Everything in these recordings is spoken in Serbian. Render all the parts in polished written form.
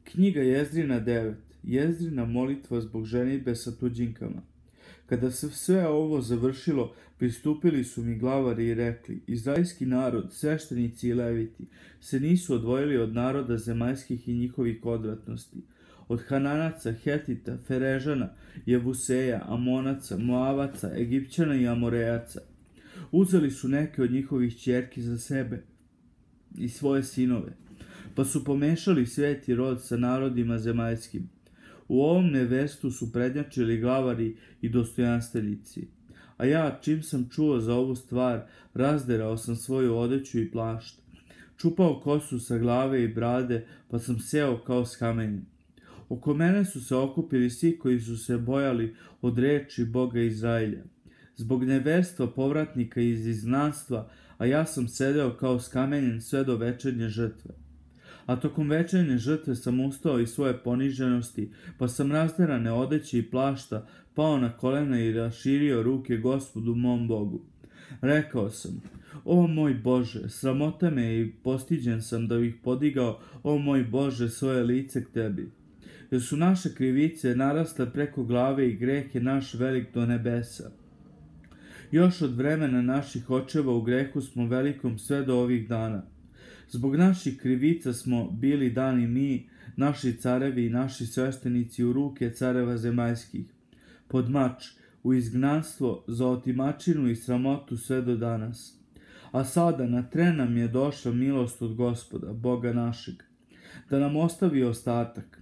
Knjiga Jezdrina 9. Jezdrina molitva zbog ženidbe sa tuđinkama. Kada se sve ovo završilo, pristupili su mi glavari i rekli: Izraelski narod, sveštenici i leviti, se nisu odvojili od naroda zemaljskih i njihovih odvratnosti, od Hananaca, Hetita, Ferežana, Jevuseja, Amonaca, Moavaca, Egipćana i Amorejaca. Uzeli su neke od njihovih ćerki za sebe i svoje sinove, pa su pomešali sveti rod sa narodima zemaljskim. U ovom neverstvu su prednjačili glavari i dostojanstvenici. A ja, čim sam čuo za ovu stvar, razderao sam svoju odeću i plašt. Čupao kosu sa glave i brade, pa sam seo kao skamenjen. Oko mene su se okupili svi koji su se bojali od reči Boga Izraelja. Zbog neverstva povratnika iz izgnanstva, a ja sam sedeo kao skamenjen sve do večernje žrtve. A tokom večernje žrtve sam ustao iz svoje poniženosti, pa sam razderane odeće i plašta pao na kolena i raširio ruke Gospodu mom Bogu. Rekao sam: O moj Bože, sramota me i postiđen sam da bih podigao, o moj Bože, svoje lice k tebi. Jer su naše krivice narasle preko glave i greh je naš velik do nebesa. Još od vremena naših očeva u grehu smo velikom sve do ovih dana. Zbog naših krivica smo bili dani mi, naši carevi i naši sveštenici u ruke careva zemaljskih, pod mač, u izgnanstvo, za otimačinu i sramotu sve do danas. A sada na tren nam je došla milost od Gospoda, Boga našeg, da nam ostavi ostatak,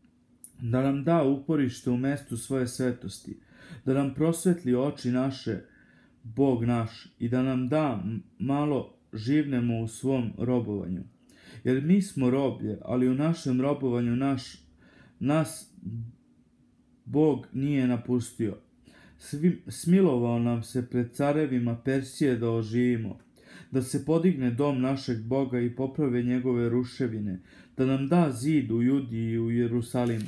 da nam da uporište u mestu svoje svetosti, da nam prosvetli oči naše, Bog naš, i da nam da malo živnemo u svom robovanju. Jer mi smo roblje, ali u našem robovanju nas Bog nije napustio. Smilovao nam se pred carevima Persije da oživimo, da se podigne dom našeg Boga i poprave njegove ruševine, da nam da zid u Judiji i u Jerusalimu.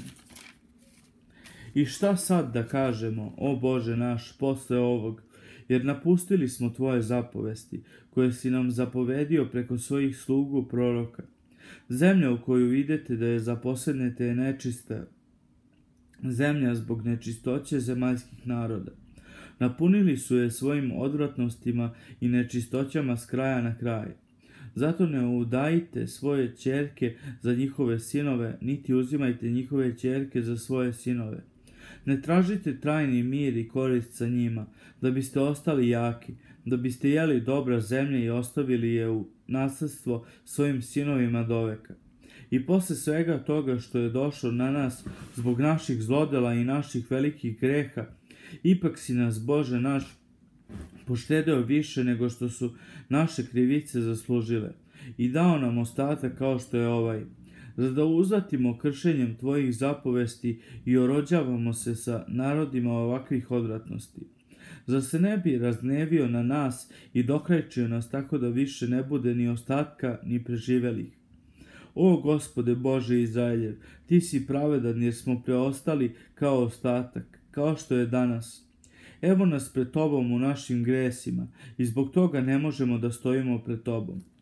I šta sad da kažemo, o Bože naš, posle ovog? Jer napustili smo tvoje zapovesti, koje si nam zapovedio preko svojih slugu proroka. Zemlja u koju idete da je zaposednete je nečista, zemlja zbog nečistoće zemaljskih naroda. Napunili su je svojim odvratnostima i nečistoćama s kraja na kraj. Zato ne udajte svoje ćerke za njihove sinove, niti uzimajte njihove ćerke za svoje sinove. Ne tražite trajni mir i korist sa njima, da biste ostali jaki, da biste jeli dobra zemlja i ostavili je u nasledstvo svojim sinovima doveka. I posle svega toga što je došlo na nas zbog naših zlodela i naših velikih greha, ipak si nas, Bože naš, poštedeo više nego što su naše krivice zaslužile i dao nam ostatak kao što je ovaj, da uzvratimo kršenjem tvojih zapovesti i orođavamo se sa narodima ovakvih odvratnosti. Zar se ne bi raznevio na nas i dokrajčio nas tako da više ne bude ni ostatka ni preživelih? O Gospode Bože Izraeljev, ti si pravedan jer smo preostali kao ostatak, kao što je danas. Evo nas pred tobom u našim gresima i zbog toga ne možemo da stojimo pred tobom.